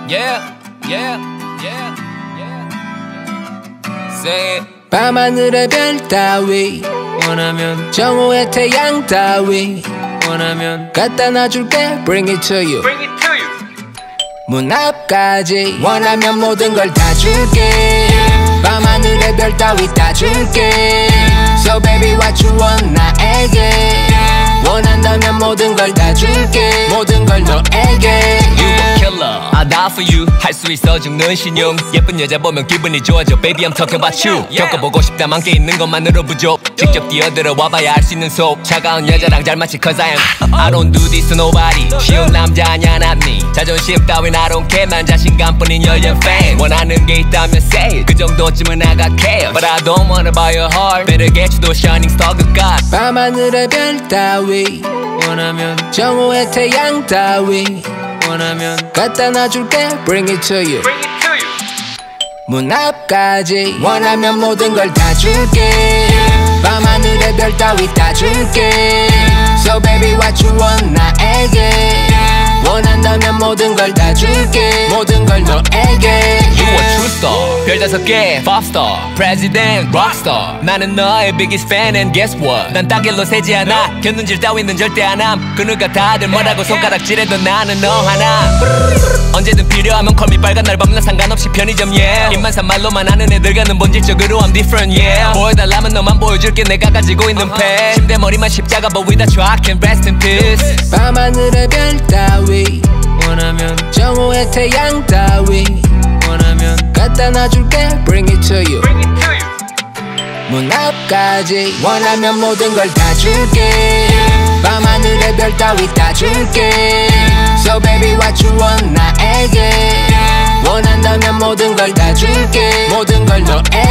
yeah, yeah, yeah, yeah. Say it. 밤하늘의 별 따위 원하면 정오의 태양 따위 원하면 갖다 놔줄게 Bring it to you 문 앞까지 원하면 모든 걸 다 줄게 밤하늘의 별 따위 다 줄게 So baby what you want 나에게 원한다면 모든 걸 다 줄게 모든 걸 너에게 You a killer I die for you 할 수 있어 죽는 신용 예쁜 여자 보면 기분이 좋아져 Baby I'm talking about you 겪어보고 싶다 함께 있는 것만으로 부족 직접 뛰어들어 와봐야 알 수 있는 속 차가운 여자랑 잘 맞지 Cause I don't do this to nobody 쉬운 남자 아냐 not me 자존심 따윈 I don't care 난 자신감뿐인 열렬 fan 원하는 게 있다면 say it 그 정도쯤은 I got chaos But I don't wanna buy your heart Better get you those shining star good God 밤하늘의 별 따위 원하면 정오의 태양 따위 원하면 갖다 놔줄게 Bring it to you 문 앞까지 원하면 모든 걸 다 줄게 밤하늘의 별 따위 다 줄게 So baby what you want 나에게 원한다면 모든 걸 다 줄게 모든 걸 너에게 You a true star 별 5개 pop star president rock star 나는 너의 biggest fan and guess what 난 따길로 세지 않아 견눈질 따위는 절대 안 함 그 누가 다들 뭐라고 손가락질해도 나는 너 하나 언제든 필요하면 call me 빨간 날 밤낮 상관없이 편의점 yeah 입만 산 말로만 하는 애들과는 본질적으로 I'm different yeah 보여달라면 너만 보여줄게 내가 가지고 있는 펜 침대 머리만 십자가 but without you I can rest in peace 밤하늘의 별 따위 원하면 정오의 태양 따위 원하면 갖다 놔줄게 Bring it to you 문 앞까지 원하면 모든 걸 다 줄게 밤하늘의 별 따위 다 줄게 So baby what you want 나에게 원한다면 모든 걸 다 줄게 모든 걸 너에게